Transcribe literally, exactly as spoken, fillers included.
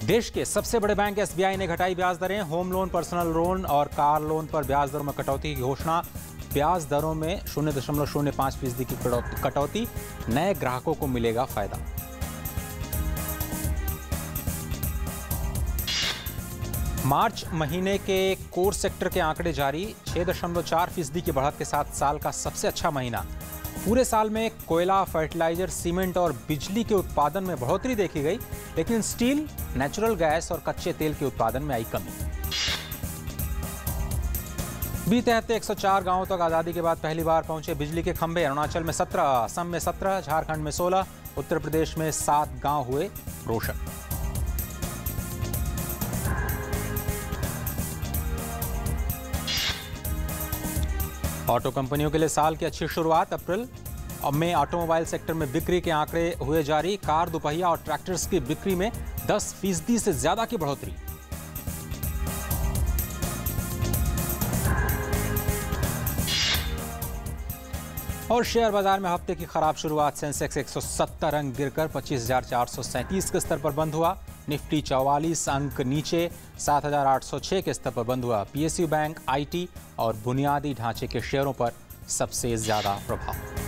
देश के सबसे बड़े बैंक एस बी आई ने घटाई ब्याज दरें। होम लोन, पर्सनल लोन और कार लोन पर ब्याज दरों में कटौती की घोषणा। ब्याज दरों में शून्य दशमलव शून्य पाँच फीसदी की कटौती। नए ग्राहकों को मिलेगा फायदा। मार्च महीने के कोर सेक्टर के आंकड़े जारी। छह दशमलव चार फीसदी की बढ़त के साथ साल का सबसे अच्छा महीना। पूरे साल में कोयला, फर्टिलाइजर, सीमेंट और बिजली के उत्पादन में बढ़ोतरी देखी गई, लेकिन स्टील, नेचुरल गैस और कच्चे तेल के उत्पादन में आई कमी। बीते हफ्ते एक सौ चार गांवों तक आजादी के बाद पहली बार पहुंचे बिजली के खंभे। अरुणाचल में सत्रह, असम में सत्रह, झारखंड में सोलह, उत्तर प्रदेश में सात गांव हुए रोशन। ऑटो कंपनियों के लिए साल की अच्छी शुरुआत। अप्रैल में ऑटोमोबाइल सेक्टर में बिक्री के आंकड़े हुए जारी। कार, दोपहिया और ट्रैक्टर्स की बिक्री में दस फीसदी से ज्यादा की बढ़ोतरी। और शेयर बाजार में हफ्ते की खराब शुरुआत। सेंसेक्स एक सौ सत्तर अंक गिरकर पच्चीस हजार चार सौ सैंतीस के स्तर पर बंद हुआ। निफ्टी चौवालीस अंक नीचे सात हजार आठ सौ छह के स्तर पर बंद हुआ। पीएसयू बैंक, आईटी और बुनियादी ढांचे के शेयरों पर सबसे ज्यादा प्रभाव।